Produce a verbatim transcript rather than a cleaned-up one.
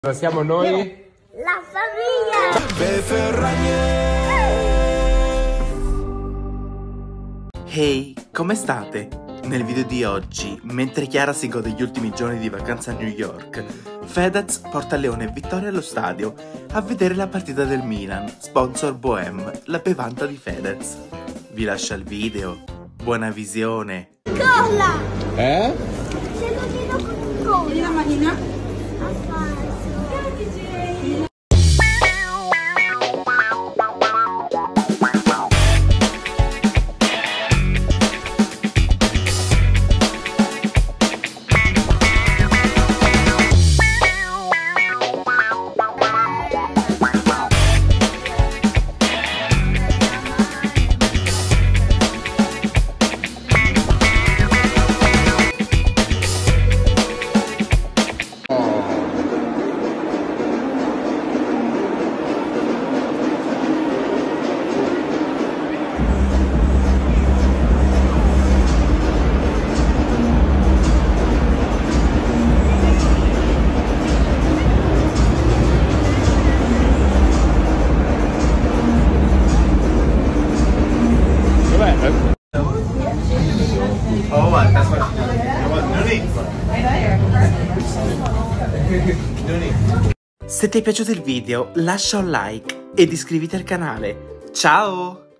Siamo noi? La famiglia! Hey, come state? Nel video di oggi, mentre Chiara si gode gli ultimi giorni di vacanza a New York, Fedez porta Leone e Vittoria allo stadio a vedere la partita del Milan, sponsor Bohem, la bevanda di Fedez. Vi lascio il video, buona visione! Cola! Eh? Se lo dico con cola! La manina? Oh, what? That's what. What? Se ti è piaciuto il video, lascia un like ed iscriviti al canale. Ciao!